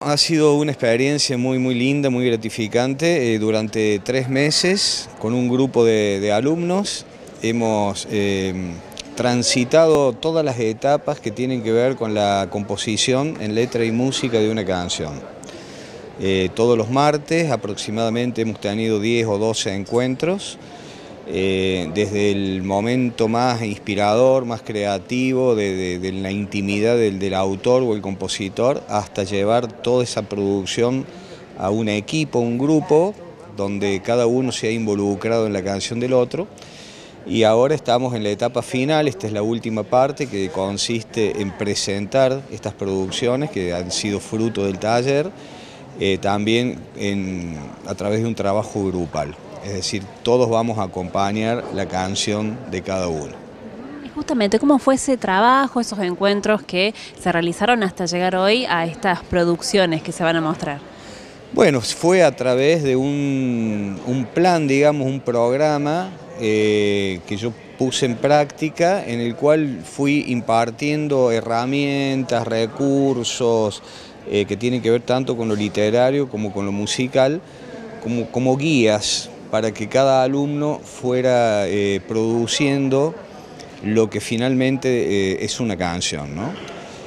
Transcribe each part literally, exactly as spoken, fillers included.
Ha sido una experiencia muy muy linda, muy gratificante. Eh, durante tres meses, con un grupo de, de alumnos, hemos eh, transitado todas las etapas que tienen que ver con la composición en letra y música de una canción. Eh, todos los martes aproximadamente hemos tenido diez o doce encuentros, eh, desde el momento más inspirador, más creativo, de, de, de la intimidad del, del autor o el compositor, hasta llevar toda esa producción a un equipo, un grupo, donde cada uno se ha involucrado en la canción del otro. Y ahora estamos en la etapa final, esta es la última parte que consiste en presentar estas producciones que han sido fruto del taller, eh, también en, a través de un trabajo grupal. Es decir, todos vamos a acompañar la canción de cada uno. Y justamente, ¿cómo fue ese trabajo, esos encuentros que se realizaron hasta llegar hoy a estas producciones que se van a mostrar? Bueno, fue a través de un, un plan, digamos, un programa eh, que yo puse en práctica, en el cual fui impartiendo herramientas, recursos eh, que tienen que ver tanto con lo literario como con lo musical, como, como guías para que cada alumno fuera eh, produciendo lo que finalmente eh, es una canción, ¿no?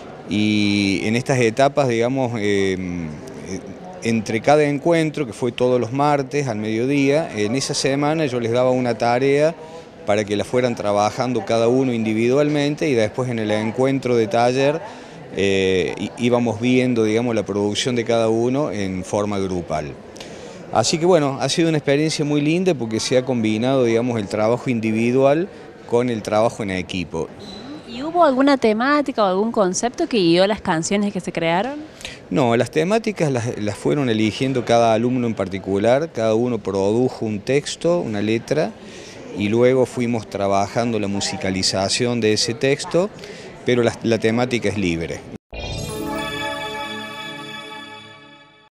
Y en estas etapas, digamos, eh, entre cada encuentro, que fue todos los martes al mediodía, en esa semana yo les daba una tarea para que la fueran trabajando cada uno individualmente, y después en el encuentro de taller eh, íbamos viendo, digamos, la producción de cada uno en forma grupal. Así que bueno, ha sido una experiencia muy linda porque se ha combinado, digamos, el trabajo individual con el trabajo en equipo. ¿Y hubo alguna temática o algún concepto que guió las canciones que se crearon? No, las temáticas las, las fueron eligiendo cada alumno en particular, cada uno produjo un texto, una letra, y luego fuimos trabajando la musicalización de ese texto, pero la, la temática es libre.